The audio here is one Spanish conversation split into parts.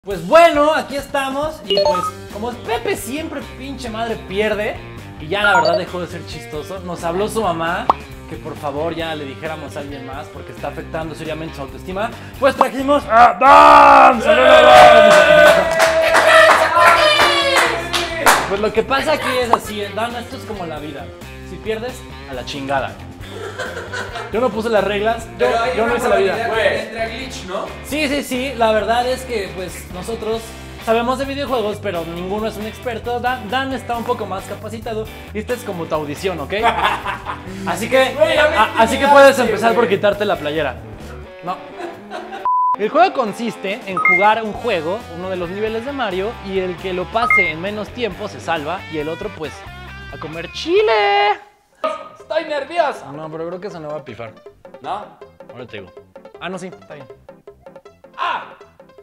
Pues bueno, aquí estamos y pues como Pepe siempre pinche madre pierde y ya la verdad dejó de ser chistoso, nos habló su mamá que por favor ya le dijéramos a alguien más porque está afectando seriamente su autoestima, pues trajimos a Dan. Pues lo que pasa aquí es así, Dan, esto es como la vida, si pierdes, a la chingada. Yo no puse las reglas, yo no hice la vida. Entra glitch, ¿no? Sí, la verdad es que pues nosotros sabemos de videojuegos, pero ninguno es un experto. Dan está un poco más capacitado y esta es como tu audición, ¿ok? Así que puedes empezar por quitarte la playera. No. El juego consiste en jugar un juego, uno de los niveles de Mario, y el que lo pase en menos tiempo se salva y el otro pues a comer chile. Estoy nervioso. No, pero creo que eso no va a pifar. ¿No? Ahora te digo. Ah, no, sí, está bien. ¡Ah!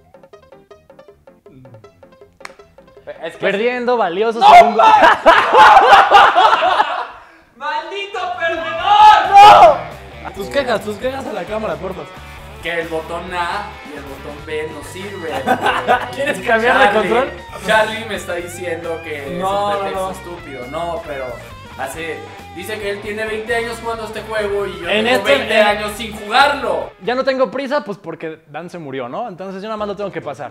Es que Perdiendo, valioso. ¡No, segundo. ¡Maldito perdedor! ¡No! Tus quejas a la cámara, porfa. Que el botón A y el botón B no sirve. ¿Quieres cambiar de control? Charlie me está diciendo que No, es un pretexto no. estúpido. No, pero dice que él tiene 20 años jugando este juego y yo En tengo este- 20 años sin jugarlo. Ya no tengo prisa, pues porque Dan se murió, ¿no? Entonces yo nada más lo tengo que pasar.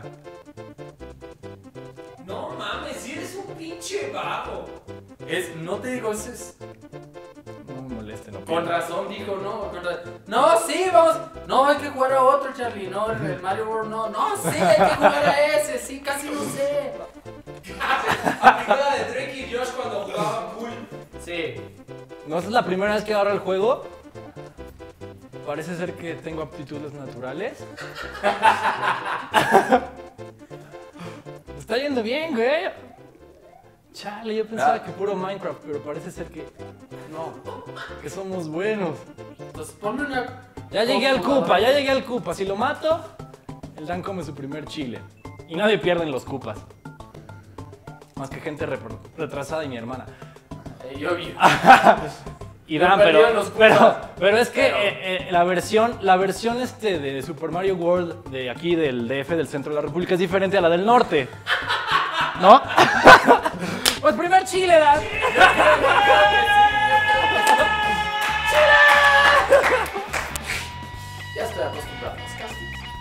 No mames, si eres un pinche vago. No te digo, es... No me moleste, no. Con razón dijo, no. No, sí, vamos. No, hay que jugar a otro, Charlie. No, el Mario World no. No, sí, hay que jugar a ese. Sí, casi no sé. Aplicó la de Drake y Josh cuando jugaban pool. Sí. ¿No es la primera vez que agarro el juego? Parece ser que tengo aptitudes naturales. Está yendo bien, güey. Chale, yo pensaba que puro Minecraft, pero parece ser que no, que somos buenos. Pues ponme una... Ya llegué al Koopa. Si lo mato, el Dan come su primer chile. Y nadie pierde en los Koopas. Más que gente retrasada y mi hermana. Yo vi. Y Yo Dan, perdí en los pero es que Pero- la versión de Super Mario World de aquí del DF, del centro de la República, es diferente a la del norte. ¿No? Pues primer chile, Dan. Ya estoy acostumbrado a los castings.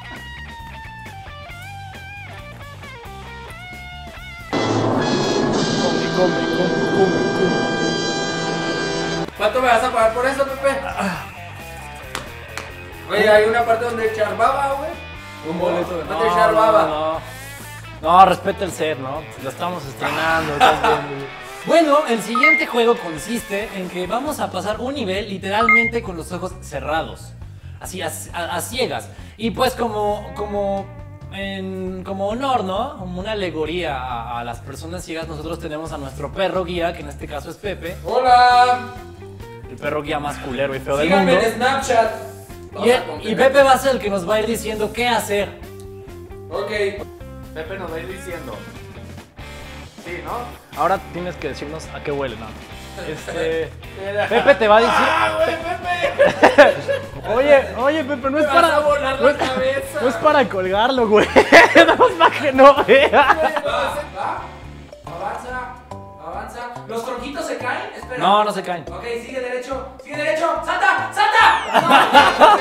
Come. ¿Cuánto me vas a pagar por eso, Pepe? Oye, hay una parte donde echar baba, güey. Un boleto de No te echar baba. No, respeta el set, ¿no? Lo estamos estrenando. ¿Estás viendo? Bueno, el siguiente juego consiste en que vamos a pasar un nivel literalmente con los ojos cerrados. Así, a ciegas. Y pues como honor, ¿no? Como una alegoría a las personas ciegas, nosotros tenemos a nuestro perro guía, que en este caso es Pepe. Hola. El perro guía más culero y feo del Síganme mundo. en Snapchat. Y Pepe va a ser el que nos va a ir diciendo qué hacer. Ok. Pepe nos va a ir diciendo. Sí, ¿no? Ahora tienes que decirnos a qué huele, ¿no? Pepe te va a decir. ¡Ah, güey, Pepe! Oye, Pepe, no es Me para. vas a volar no la es- cabeza. No es para colgarlo, güey. Nada más para que no vea. Va. Avanza. ¿Los tronquitos se caen? Espera. No se caen. Ok, sigue derecho. ¡Salta!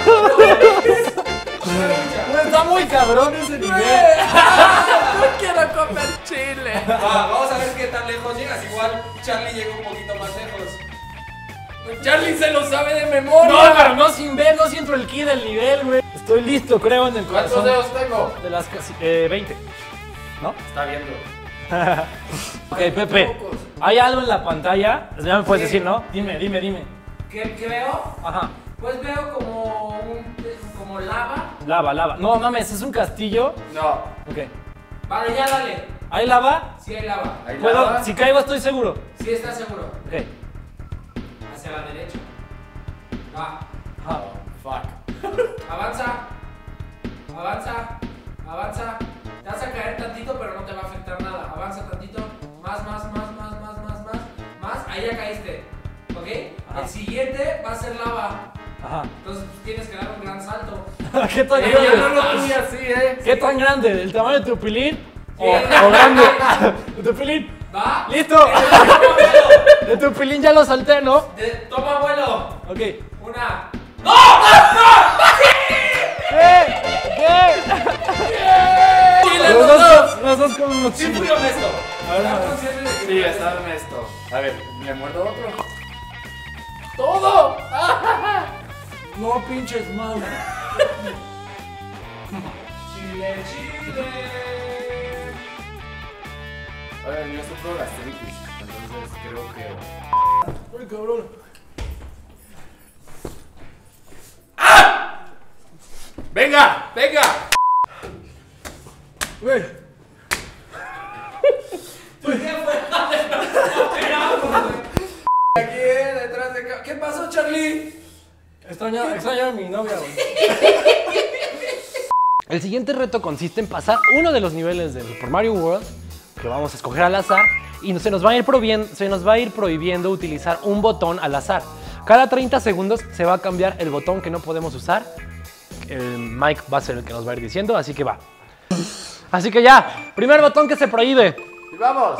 Está muy cabrón ese nivel. No quiero comer chile. Vamos a ver qué tan lejos llegas. Igual Charlie llega un poquito más lejos. Charlie se lo sabe de memoria. No, pero no sin ver, no siento el ki del nivel, güey. Estoy listo, creo, en el ¿Cuántos corazón. dedos tengo? De las casi. 20. ¿No? Está viendo. Ok, Pepe. ¿Hay algo en la pantalla? Ya me puedes decir, ¿no? Dime. ¿Qué veo? Ajá. Pues veo como lava. Lava. No mames, es un castillo. No. Ok. Vale, ya dale. ¿Hay lava? Sí hay lava. Ahí ¿Puedo? lava. Si caigo, estoy seguro. Sí estás seguro. Ok. Hacia la derecha. Va. Ajá. Fuck. Avanza. Te vas a caer tantito, pero no te va a afectar nada. Avanza tantito. Más. Ahí ya caíste. ¿Ok? Ajá. El siguiente va a ser lava. Ajá. Entonces pues, tienes que dar un gran salto. ¿Qué tan Yo no grande? lo vi así, ¿Qué tan grande? ¿El tamaño de tu pilín? Sí. ¿O grande? ¿De tu pilín? ¿Va? ¡Listo! Toma vuelo. De tu pilín ya lo salté, ¿no? Toma vuelo. Ok. Una. ¿Qué? Chile, Los dos con unos Sí, fui chiles. honesto. ¿Estás consciente de que Sí, está honesto. A ver, ¿me muerdo otro? todo? No pinches mal. Chile, chile. Oye, yo sufro gastritis, entonces creo que... Uy, cabrón. Venga, venga. Güey. Aquí, detrás de... ¿Qué pasó, Charlie? Extraño a mi novia, güey. El siguiente reto consiste en pasar uno de los niveles de Super Mario World que vamos a escoger al azar y se nos va a ir prohibiendo utilizar un botón al azar. Cada 30 segundos se va a cambiar el botón que no podemos usar. El Mike va a ser el que nos va a ir diciendo, así que va. Así que ya, primer botón que se prohíbe. Y vamos.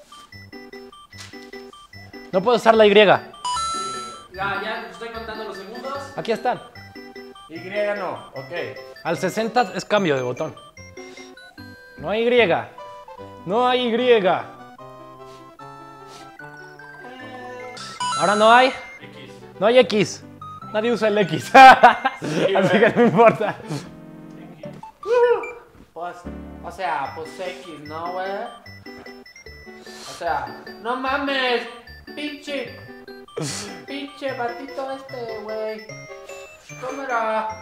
No puedo usar la Y. Ya, estoy contando los segundos. Aquí están. Y no, ok. Al 60 es cambio de botón. No hay Y. No hay Y. Ahora no hay. X. No hay X. Nadie usa el X. Así que no importa. Pues, o sea, pues X, ¿no, güey? O sea, no mames, pinche batito güey. ¿Cómo era?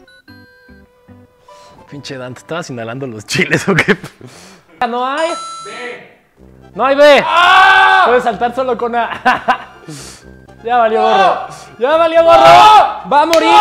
Pinche Dante, ¿estabas inhalando los chiles o qué? No hay. B. No hay B. Puedes saltar solo con A. Ya valió gorro. Ya valió gorro. Va a morir.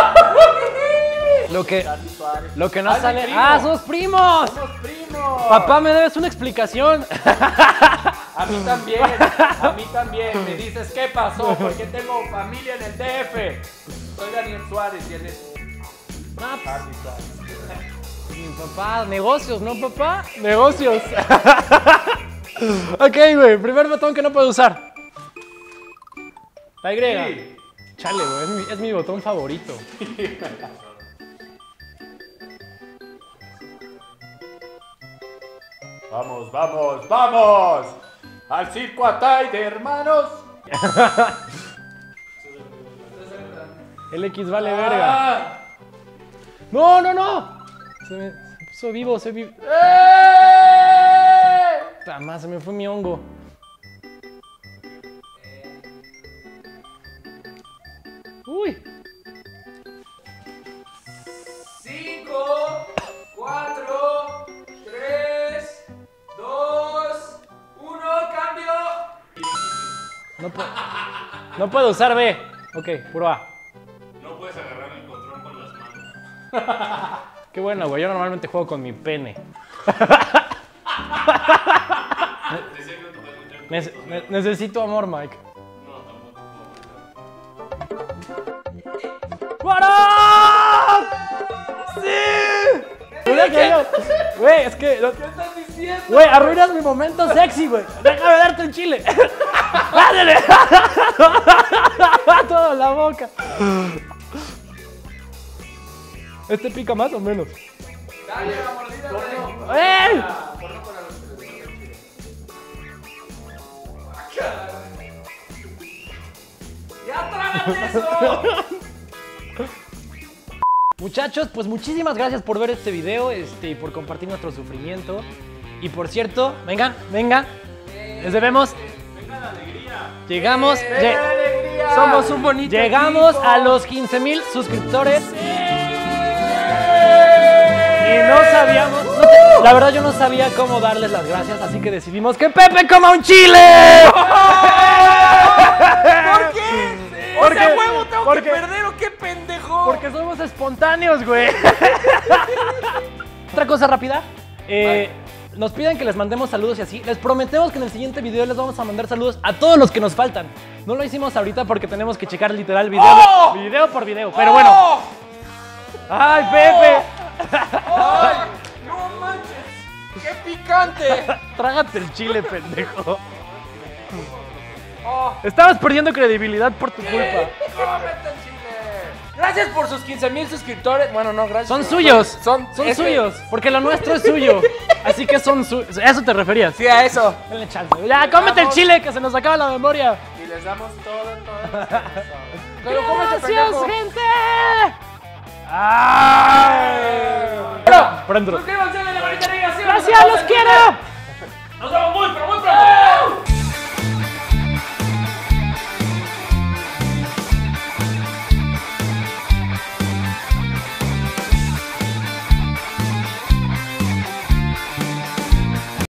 Lo que no sale. primo. ¡Ah, sos primos! ¡Somos primos! Papá, me debes una explicación. A mí también. Me dices, ¿qué pasó? Porque tengo familia en el DF. Soy Daniel Suárez y él es Ah, pues, Charlie Suárez. mi papá, negocios, ¿no, papá? Negocios. Ok, güey, primer botón que no puedo usar. La Y. Sí. Chale, güey, es mi botón favorito. Vamos, vamos, vamos. Al circo Atay de hermanos. El X vale verga. No, no, no. Se puso vivo, se vivo. Más, se me fue mi hongo. Uy. 5, 4, 3, 2, 1, cambio. No puedo usar B. Ok, puro A. No puedes agarrar el control con las manos. Qué bueno, güey. Yo normalmente juego con mi pene. Decía que no te puedes escuchar. Necesito amor, Mike. No, tampoco. ¡Guarón! ¡Sí! Güey, es que... ¿Qué estás diciendo? Güey, arruinas mi momento sexy, güey. Déjame darte un chile. ¡Ándale! Toda la boca. ¿Este pica más o menos? Dale la mordida, dale. ¡Ey! Ponlo con la luz. ¡Ya trágate eso! Muchachos, pues muchísimas gracias por ver este video y por compartir nuestro sufrimiento. Y por cierto, vengan, les debemos. Venga la alegría. Llegamos, ¡Venga la alegría! somos un bonito llegamos equipo. a los 15,000 suscriptores. Y no sabíamos, la verdad yo no sabía cómo darles las gracias, así que decidimos que Pepe coma un chile. ¿Por qué? ¿Por qué? huevo, tengo ¿Por que qué? perder o qué pendejo. Porque somos espontáneos, güey. Otra cosa rápida. nos piden que les mandemos saludos y así. Les prometemos que en el siguiente video les vamos a mandar saludos a todos los que nos faltan. No lo hicimos ahorita porque tenemos que checar literal video por video. Pero bueno. ¡Ay, Pepe! ¡Ay! ¡No manches! ¡Qué picante! Trágate el chile, pendejo. Oh, Estabas perdiendo credibilidad por tu culpa. ¡Cómete el chile! Gracias por sus 15,000 suscriptores. Bueno, no, gracias. Son suyos. Son Suyos. Porque lo nuestro es suyo. Así que son suyos. ¿A eso te referías? Sí, a eso. Denle chance. Ya, cómete el chile que se nos acaba la memoria. Y les damos todo. Pero cómete, ¡Gracias, pendejo. gente! ¡Ay! Pero, Por dentro. suscríbanse, denle manita arriba. ¡Gracias, los quiero! Nos vemos.